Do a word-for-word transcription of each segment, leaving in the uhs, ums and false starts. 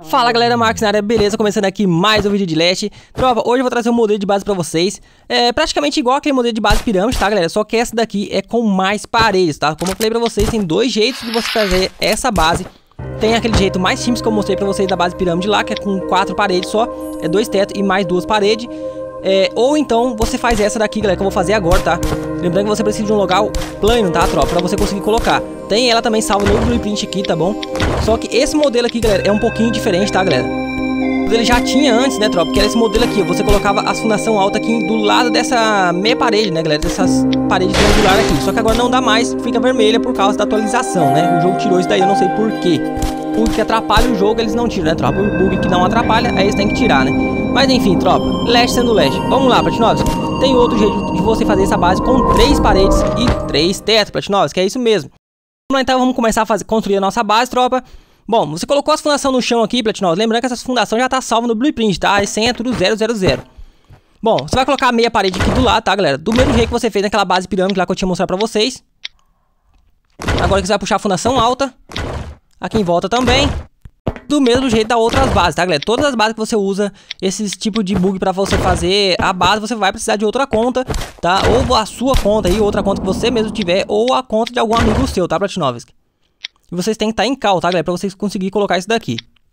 Fala galera, Marcos na área, beleza? Começando aqui mais um vídeo de Leste. Tropa, hoje eu vou trazer um modelo de base pra vocês. É praticamente igual aquele modelo de base pirâmide, tá galera? Só que essa daqui é com mais paredes, tá? Como eu falei pra vocês, tem dois jeitos de você fazer essa base. Tem aquele jeito mais simples que eu mostrei pra vocês da base pirâmide lá, que é com quatro paredes só. É dois tetos e mais duas paredes. É, ou então você faz essa daqui, galera, que eu vou fazer agora, tá? Lembrando que você precisa de um local plano, tá, tropa? Pra você conseguir colocar. Tem ela também salva no blueprint aqui, tá bom? Só que esse modelo aqui, galera, é um pouquinho diferente, tá, galera? Ele já tinha antes, né, tropa? Que era esse modelo aqui, você colocava as fundação alta aqui do lado dessa meia parede, né, galera? Dessas paredes triangulares aqui. Só que agora não dá mais, fica vermelha por causa da atualização, né? O jogo tirou isso daí, eu não sei por quê. Porque atrapalha o jogo, eles não tiram, né, tropa? O bug que não atrapalha, aí eles têm que tirar, né? Mas enfim, tropa, Leste sendo Leste. Vamos lá, Platinovski. Tem outro jeito de você fazer essa base com três paredes e três tetos, Platinovski, que é isso mesmo. Vamos lá, então, vamos começar a fazer, construir a nossa base, tropa. Bom, você colocou as fundações no chão aqui, Platinovski. Lembrando que essas fundações já tá salva no blueprint, tá? Esse é tudo zero zero zero. Bom, você vai colocar a meia parede aqui do lado, tá, galera? Do mesmo jeito que você fez naquela base pirâmide lá que eu tinha mostrado pra vocês. Agora que você vai puxar a fundação alta. Aqui em volta também. Do mesmo jeito da outras bases, tá, galera? Todas as bases que você usa esses tipo de bug pra você fazer a base, você vai precisar de outra conta, tá? Ou a sua conta aí, outra conta que você mesmo tiver, ou a conta de algum amigo seu, tá, Platinovski? E vocês têm que estar em cal, tá, galera? Pra vocês conseguirem colocar isso daqui.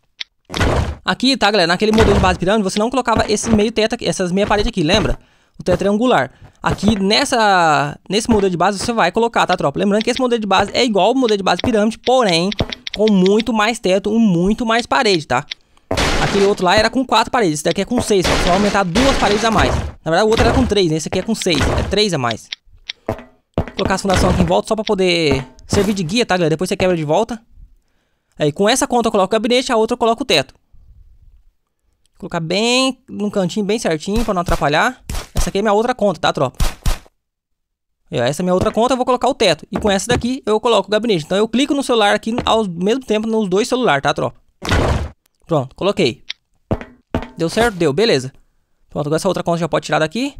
Aqui, tá, galera? Naquele modelo de base pirâmide, você não colocava esse meio teto aqui, essas meia parede aqui, lembra? O teto triangular. Aqui, nessa, nesse modelo de base, você vai colocar, tá, tropa? Lembrando que esse modelo de base é igual ao modelo de base pirâmide, porém com muito mais teto e muito mais parede, tá? Aquele outro lá era com quatro paredes, esse daqui é com seis, só vai aumentar duas paredes a mais. Na verdade o outro era com três, né? Esse aqui é com seis, é três a mais. Vou colocar as fundações aqui em volta só pra poder servir de guia, tá, galera? Depois você quebra de volta. Aí com essa conta eu coloco o gabinete, a outra eu coloco o teto. Vou colocar bem num cantinho, bem certinho, pra não atrapalhar. Essa aqui é minha outra conta, tá, tropa? Essa é minha outra conta, eu vou colocar o teto. E com essa daqui eu coloco o gabinete. Então eu clico no celular aqui ao mesmo tempo nos dois celulares, tá, tropa? Pronto, coloquei. Deu certo? Deu, beleza. Pronto, agora essa outra conta já pode tirar daqui.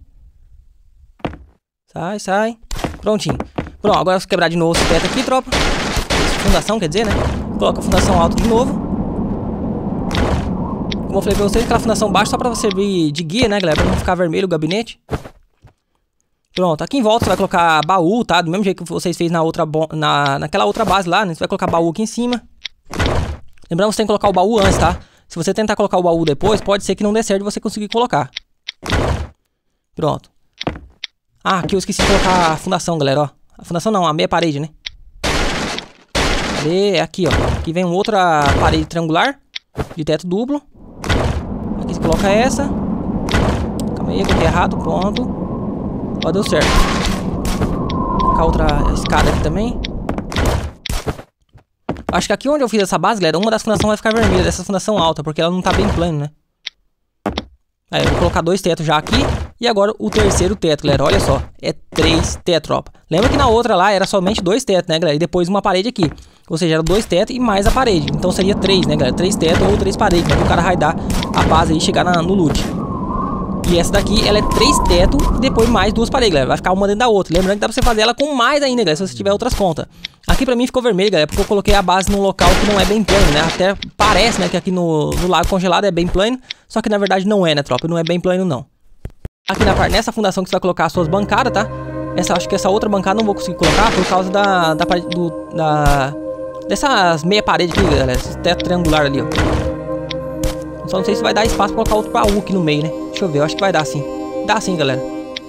Sai, sai. Prontinho. Pronto, agora eu quebrar de novo esse teto aqui, tropa. Essa fundação, quer dizer, né? Coloca a fundação alta de novo. Como eu falei pra vocês, aquela fundação baixa só pra servir de guia, né, galera? Pra não ficar vermelho o gabinete. Pronto, aqui em volta você vai colocar baú, tá? Do mesmo jeito que vocês fez na outra na, naquela outra base lá, né? Você vai colocar baú aqui em cima. Lembrando que você tem que colocar o baú antes, tá? Se você tentar colocar o baú depois, pode ser que não dê certo você conseguir colocar. Pronto. Ah, aqui eu esqueci de colocar a fundação, galera, ó. A fundação não, a meia parede, né? Cadê? É aqui, ó. Aqui vem uma outra parede triangular de teto duplo. Aqui você coloca essa. Calma aí, eu coloquei errado, pronto. Ó, deu certo. Vou colocar outra escada aqui também. Acho que aqui onde eu fiz essa base, galera, uma das fundações vai ficar vermelha, dessa fundação alta, porque ela não tá bem plana, né? Aí eu vou colocar dois tetos já aqui. E agora o terceiro teto, galera, olha só. É três tetos, tropa. Lembra que na outra lá era somente dois tetos, né, galera? E depois uma parede aqui. Ou seja, era dois tetos e mais a parede. Então seria três, né, galera? Três tetos ou três paredes, né? Que o cara vai dar a base aí e chegar na, no loot. E essa daqui, ela é três tetos e depois mais duas paredes, galera. Vai ficar uma dentro da outra. Lembrando que dá pra você fazer ela com mais ainda, galera, se você tiver outras contas. Aqui pra mim ficou vermelho, galera, porque eu coloquei a base num local que não é bem plano, né? Até parece, né, que aqui no, no lago congelado é bem plano. Só que na verdade não é, né, tropa? Não é bem plano, não. Aqui na parte, nessa fundação que você vai colocar as suas bancadas, tá? Essa, acho que essa outra bancada não vou conseguir colocar por causa da... da, do, da dessas meia parede aqui, galera. Esse teto triangular ali, ó. Só não sei se vai dar espaço pra colocar outro baú aqui no meio, né? Deixa eu ver, eu acho que vai dar sim. Dá sim, galera.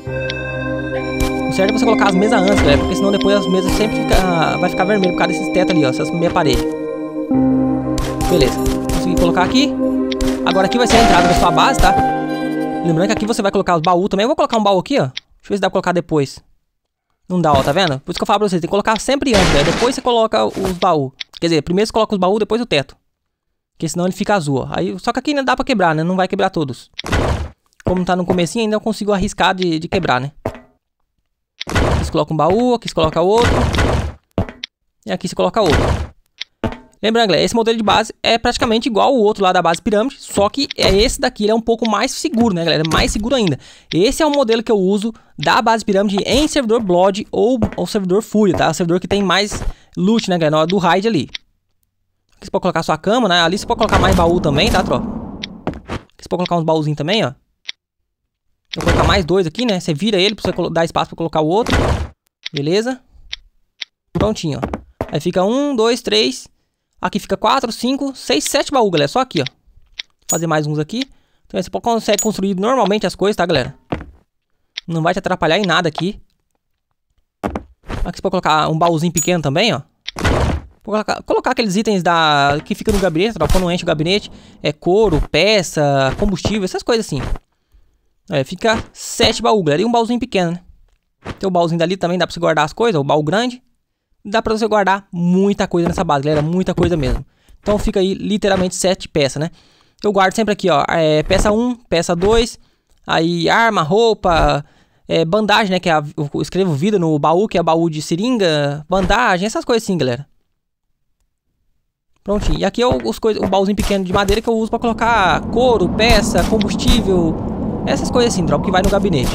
O certo é você colocar as mesas antes, galera, porque senão depois as mesas sempre fica, vai ficar vermelho por causa desses tetos ali, ó. Essas meia parede. Beleza. Consegui colocar aqui. Agora aqui vai ser a entrada da sua base, tá? Lembrando que aqui você vai colocar os baús também. Eu vou colocar um baú aqui, ó. Deixa eu ver se dá pra colocar depois. Não dá, ó, tá vendo? Por isso que eu falo pra vocês, tem que colocar sempre antes, galera. Depois você coloca os baús. Quer dizer, primeiro você coloca os baús, depois o teto. Porque senão ele fica azul, ó. Aí, só que aqui ainda dá pra quebrar, né? Não vai quebrar todos. Como tá no comecinho, ainda eu consigo arriscar de, de quebrar, né? Aqui você coloca um baú, aqui você coloca outro. E aqui você coloca outro. Lembrando, galera, esse modelo de base é praticamente igual ao outro lá da base pirâmide. Só que é esse daqui, ele é um pouco mais seguro, né, galera? Mais seguro ainda. Esse é o modelo que eu uso da base pirâmide em servidor Blood ou, ou servidor Fúria, tá? O servidor que tem mais loot, né, galera? Na hora do raid ali. Aqui você pode colocar sua cama, né? Ali você pode colocar mais baú também, tá, tropa? Aqui você pode colocar uns baúzinhos também, ó. Vou colocar mais dois aqui, né? Você vira ele pra você dar espaço pra colocar o outro. Beleza? Prontinho, ó. Aí fica um, dois, três. Aqui fica quatro, cinco, seis, sete baús, galera. Só aqui, ó. Vou fazer mais uns aqui. Então você consegue construir normalmente as coisas, tá, galera? Não vai te atrapalhar em nada aqui. Aqui você pode colocar um baúzinho pequeno também, ó. Vou colocar, colocar aqueles itens da, que fica no gabinete, tá? Quando enche o gabinete. É couro, peça, combustível, essas coisas assim. É, fica sete baús, galera. E um baúzinho pequeno, né? Tem o baúzinho dali também, dá pra você guardar as coisas. O baú grande. Dá pra você guardar muita coisa nessa base, galera. Muita coisa mesmo. Então fica aí literalmente sete peças, né? Eu guardo sempre aqui, ó. É, peça um, peça dois. Aí arma, roupa, é, bandagem, né? Que é a, eu escrevo vida no baú, que é baú de seringa, bandagem, essas coisas assim, galera. Prontinho. E aqui é o, os coisa, o baúzinho pequeno de madeira que eu uso pra colocar couro, peça, combustível. Essas coisas assim, tropa, que vai no gabinete.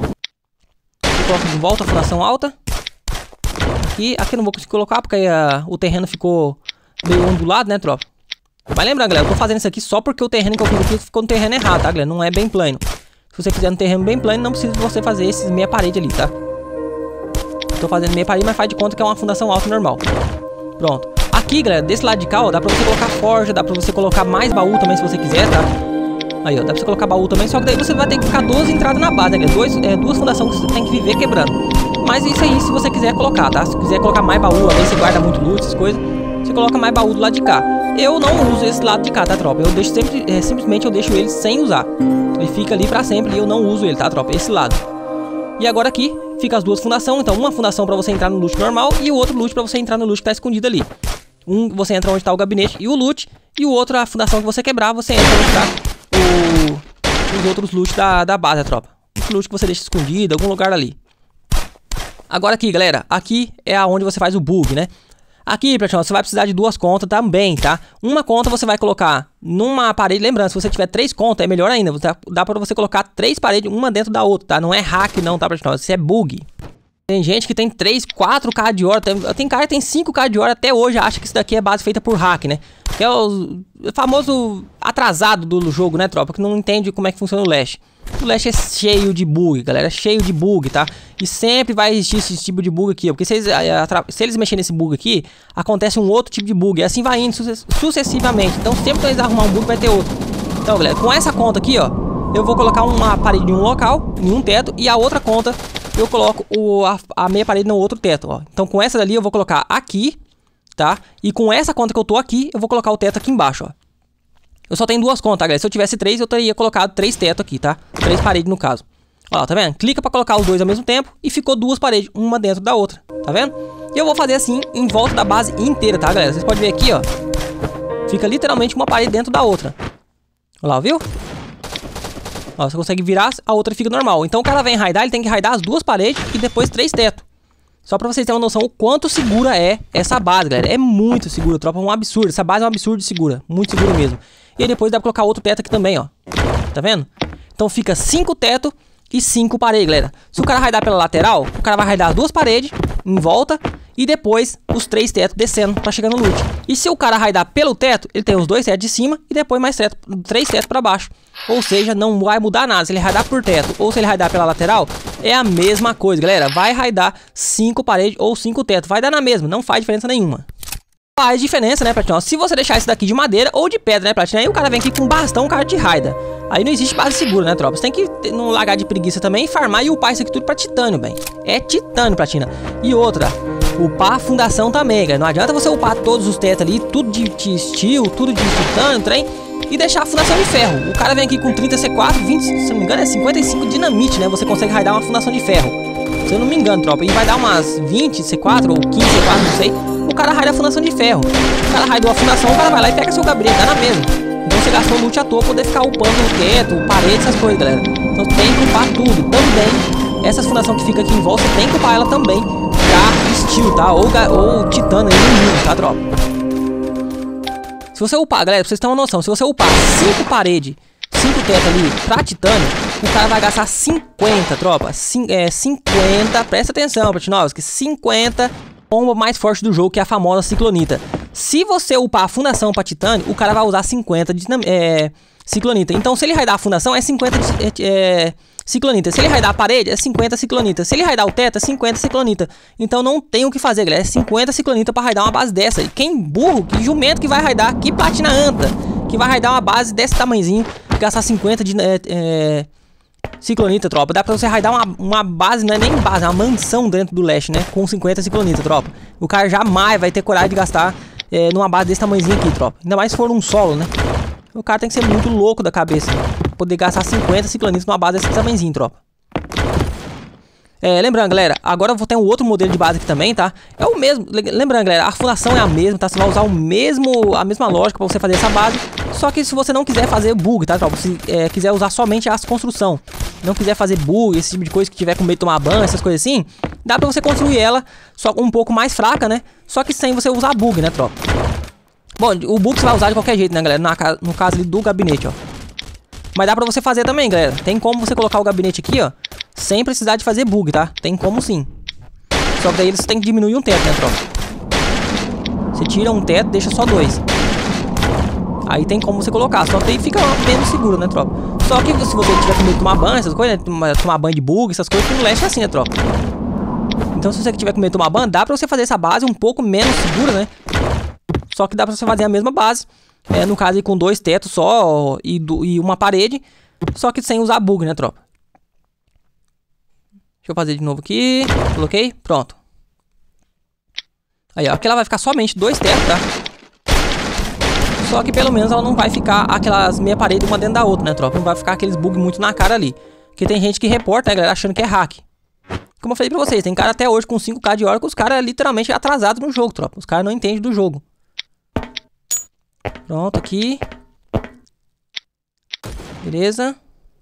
Eu coloco de volta a fundação alta. Aqui, aqui eu não vou conseguir colocar porque aí, a, o terreno ficou meio ondulado, né, tropa? Mas lembrando, galera, eu tô fazendo isso aqui só porque o terreno que eu fiz aqui ficou no terreno errado, tá, galera? Não é bem plano. Se você fizer no terreno bem plano, não precisa de você fazer esses meia parede ali, tá? Tô fazendo meia parede, mas faz de conta que é uma fundação alta normal. Pronto. Aqui, galera, desse lado de cá, ó, dá pra você colocar forja, dá pra você colocar mais baú também se você quiser, tá? Aí, ó, dá pra você colocar baú também, só que daí você vai ter que ficar duas entradas na base, né? Dois, é, duas fundações que você tem que viver quebrando. Mas isso aí, se você quiser colocar, tá? Se quiser colocar mais baú, aí você guarda muito loot, essas coisas, você coloca mais baú do lado de cá. Eu não uso esse lado de cá, tá, tropa? Eu deixo sempre, é, simplesmente eu deixo ele sem usar. Ele fica ali pra sempre e eu não uso ele, tá, tropa? Esse lado. E agora aqui, fica as duas fundações. Então, uma fundação pra você entrar no loot normal e o outro loot pra você entrar no loot que tá escondido ali. Um, você entra onde tá o gabinete e o loot. E o outro, a fundação que você quebrar, você entra onde tá o, os outros loot da, da base, tropa. O loot que você deixa escondido, algum lugar ali. Agora aqui, galera, aqui é aonde você faz o bug, né? Aqui, Platinão, você vai precisar de duas contas também, tá? Uma conta você vai colocar numa parede, lembrando, se você tiver três contas, é melhor ainda. Dá pra você colocar três paredes, uma dentro da outra, tá? Não é hack não, tá, Platinão? Isso é bug. Tem gente que tem três, quatro K de hora, tem, tem cara que tem cinco K de hora até hoje, acha que isso daqui é base feita por hack, né? Que é o famoso atrasado do jogo, né, tropa? Que não entende como é que funciona o Lash. O Lash é cheio de bug, galera, é cheio de bug, tá? E sempre vai existir esse tipo de bug aqui, ó, porque se eles, se eles mexerem nesse bug aqui, acontece um outro tipo de bug, e assim vai indo sucessivamente. Então sempre que eles arrumar um bug vai ter outro. Então, galera, com essa conta aqui, ó, eu vou colocar uma parede em um local, em um teto, e a outra conta eu coloco o, a, a meia parede no outro teto, ó. Então com essa dali eu vou colocar aqui, tá? E com essa conta que eu tô aqui, eu vou colocar o teto aqui embaixo, ó. Eu só tenho duas contas, galera. Se eu tivesse três, eu teria colocado três tetos aqui, tá? Três paredes no caso. Ó lá, tá vendo? Clica pra colocar os dois ao mesmo tempo e ficou duas paredes, uma dentro da outra, tá vendo? E eu vou fazer assim em volta da base inteira, tá, galera? Vocês podem ver aqui, ó. Fica literalmente uma parede dentro da outra. Olha lá, viu? Ó, você consegue virar, a outra fica normal. Então o cara vem raidar, ele tem que raidar as duas paredes e depois três tetos. Só pra vocês terem uma noção o quanto segura é essa base, galera. É muito segura, tropa, é um absurdo. Essa base é um absurdo de segura, muito segura mesmo. E aí depois dá pra colocar outro teto aqui também, ó. Tá vendo? Então fica cinco tetos e cinco paredes, galera. Se o cara raidar pela lateral, o cara vai raidar as duas paredes em volta e depois os três tetos descendo pra chegar no loot. E se o cara raidar pelo teto, ele tem os dois tetos de cima e depois mais teto, três tetos pra baixo. Ou seja, não vai mudar nada. Se ele raidar por teto ou se ele raidar pela lateral, é a mesma coisa, galera. Vai raidar cinco paredes ou cinco tetos. Vai dar na mesma, não faz diferença nenhuma. Faz diferença, né, Platinão? Se você deixar esse daqui de madeira ou de pedra, né, Platinão? Aí o cara vem aqui com bastão, o cara te raida. Aí não existe base segura, né, tropa? Você tem que não largar de preguiça também, farmar e upar isso aqui tudo pra titânio, bem. É titânio, Platina. E outra, upar a fundação também, galera. Não adianta você upar todos os tetos ali, tudo de, de steel, tudo de titânio, trem, e deixar a fundação de ferro. O cara vem aqui com trinta C quatro, vinte, se não me engano é cinquenta e cinco dinamite, né? Você consegue raidar uma fundação de ferro. Se eu não me engano, tropa. E vai dar umas vinte C quatro ou quinze C quatro, não sei. O cara raida a fundação de ferro. O cara raidou a fundação, o cara vai lá e pega seu gabinete, dá na mesma. Então você gastou loot à toa pra poder ficar upando o teto, parede, essas coisas, galera. Então tem que upar tudo. Também, essas fundação que fica aqui em volta, você tem que upar ela também pra steel, tá? Ou, ou titânio aí no mundo, tá, tropa? Se você upar, galera, pra vocês terem uma noção, se você upar cinco paredes, cinco tetos ali pra titânio, o cara vai gastar cinquenta, tropa. Cin é, cinquenta, presta atenção, Platinovski, cinquenta bomba mais forte do jogo, que é a famosa ciclonita. Se você upar a fundação pra titânio, o cara vai usar cinquenta de é, ciclonita. Então, se ele raidar a fundação, é cinquenta de é, ciclonita. Se ele raidar a parede, é cinquenta ciclonita. Se ele raidar o teto, é cinquenta ciclonita. Então, não tem o que fazer, galera. É cinquenta ciclonita pra raidar uma base dessa. E quem burro, que jumento que vai raidar, que platina anta, que vai raidar uma base desse tamanhozinho, gastar cinquenta de é, é, ciclonita, tropa. Dá pra você raidar uma, uma base, não é nem base, é uma mansão dentro do Leste, né? Com cinquenta ciclonita, tropa. O cara jamais vai ter coragem de gastar É, numa base desse tamanhozinho aqui, tropa. Ainda mais se for um solo, né? O cara tem que ser muito louco da cabeça, né? Pra poder gastar cinquenta ciclonitas numa base desse tamanhozinho, tropa. É, lembrando, galera, agora eu vou ter um outro modelo de base aqui também, tá? É o mesmo, lembrando, galera, a fundação é a mesma, tá? Você vai usar o mesmo, a mesma lógica pra você fazer essa base. Só que se você não quiser fazer bug, tá, tropa? Se é, quiser usar somente as construção, não quiser fazer bug, esse tipo de coisa, que tiver com medo de tomar ban, essas coisas assim, dá pra você construir ela só um pouco mais fraca, né? Só que sem você usar bug, né, tropa? Bom, o bug você vai usar de qualquer jeito, né, galera? Na, no caso ali do gabinete, ó. Mas dá pra você fazer também, galera. Tem como você colocar o gabinete aqui, ó, sem precisar de fazer bug, tá? Tem como sim. Só que daí você tem que diminuir um teto, né, tropa? Você tira um teto, deixa só dois. Aí tem como você colocar, só que aí fica menos seguro, né, tropa? Só que se você tiver com medo de tomar banho, essas coisas, né? Tomar banho de bug, essas coisas, no Leste é assim, né, tropa? Então se você tiver com medo de tomar ban, dá pra você fazer essa base um pouco menos segura, né? Só que dá pra você fazer a mesma base, é, no caso aí com dois tetos só e, do, e uma parede, só que sem usar bug, né, tropa? Deixa eu fazer de novo aqui, coloquei, pronto. Aí, ó, aqui ela vai ficar somente dois tetos, tá? Só que pelo menos ela não vai ficar aquelas meia parede uma dentro da outra, né, tropa? Não vai ficar aqueles bugs muito na cara ali. Porque tem gente que reporta, né, galera, achando que é hack. Como eu falei pra vocês, tem cara até hoje com cinco K de hora que os caras é literalmente atrasados no jogo, tropa. Os caras não entendem do jogo. Pronto, aqui. Beleza.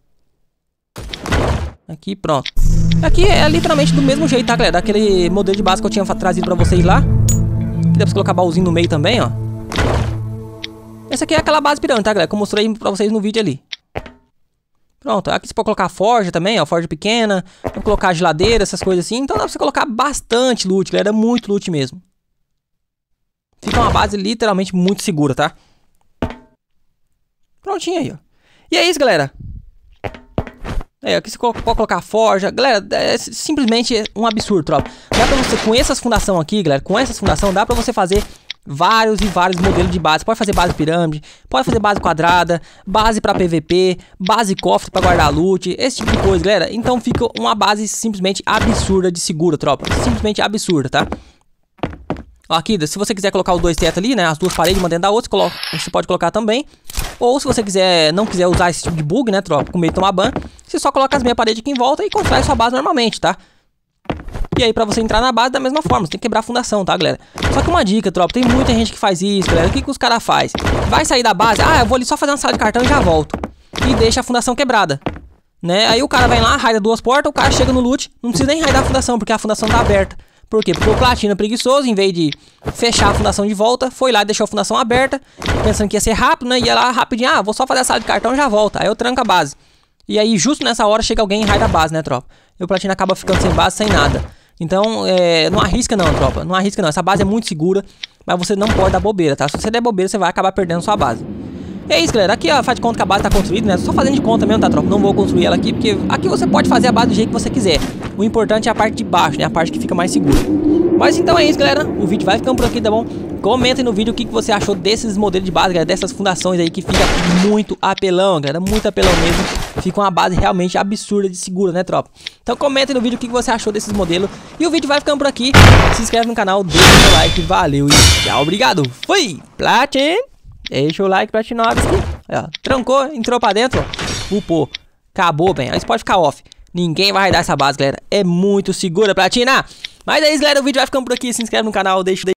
Aqui, pronto. Aqui é literalmente do mesmo jeito, tá, galera? Daquele modelo de base que eu tinha trazido pra vocês lá. Aqui dá pra você colocar baúzinho no meio também, ó. Essa aqui é aquela base pirâmide, tá, galera? Que eu mostrei pra vocês no vídeo ali. Pronto, aqui você pode colocar forja também, ó, forja pequena, pode colocar geladeira, essas coisas assim. Então dá pra você colocar bastante loot, galera, muito loot mesmo. Fica uma base literalmente muito segura, tá? Prontinho aí, ó. E é isso, galera. É, aqui você pode colocar forja. Galera, é simplesmente um absurdo, tropa. Dá pra você, com essas fundação aqui, galera, com essas fundação, dá pra você fazer vários e vários modelos de base. Pode fazer base pirâmide, pode fazer base quadrada, base pra P V P, base cofre pra guardar loot, esse tipo de coisa, galera. Então fica uma base simplesmente absurda de segura, tropa. Simplesmente absurda, tá? Ó, aqui, se você quiser colocar os dois tetos ali, né, as duas paredes, uma dentro da outra, você, coloca, você pode colocar também. Ou se você quiser, não quiser usar esse tipo de bug, né, tropa, com medo de tomar ban, você só coloca as meias paredes aqui em volta e constrói sua base normalmente, tá? E aí pra você entrar na base da mesma forma, você tem que quebrar a fundação, tá, galera? Só que uma dica, tropa, tem muita gente que faz isso, galera. O que que os caras fazem? Vai sair da base, ah, eu vou ali só fazer uma sala de cartão e já volto. E deixa a fundação quebrada, né? Aí o cara vai lá, raida duas portas, o cara chega no loot, não precisa nem raidar a fundação, porque a fundação tá aberta. Por quê? Porque o platina preguiçoso, em vez de fechar a fundação de volta, foi lá e deixou a fundação aberta, pensando que ia ser rápido, né? Ia lá rapidinho, ah, vou só fazer a sala de cartão e já volta. Aí eu tranco a base. E aí, justo nessa hora, chega alguém e raida a base, né, tropa? E o platina acaba ficando sem base, sem nada. Então, é, não arrisca não, tropa. Não arrisca não. Essa base é muito segura, mas você não pode dar bobeira, tá? Se você der bobeira, você vai acabar perdendo sua base. E é isso, galera. Aqui, ó, faz de conta que a base tá construída, né? Só fazendo de conta mesmo, tá, tropa? Não vou construir ela aqui, porque aqui você pode fazer a base do jeito que você quiser. O importante é a parte de baixo, né? A parte que fica mais segura. Mas então é isso, galera. O vídeo vai ficando por aqui, tá bom? Comentem no vídeo o que, que você achou desses modelos de base, galera. Dessas fundações aí que fica muito apelão, galera. Muito apelão mesmo. Fica uma base realmente absurda de segura, né, tropa? Então comentem no vídeo o que, que você achou desses modelos. E o vídeo vai ficando por aqui. Se inscreve no canal, deixa o seu like. Valeu e tchau. Obrigado. Fui! Platin! Deixa o like, Platinovski. Ó, trancou, entrou pra dentro, ó. Upou. Acabou, bem. Aí você pode ficar off. Ninguém vai raidar essa base, galera. É muito segura, Platina. Mas é isso, galera. O vídeo vai ficando por aqui. Se inscreve no canal, deixa o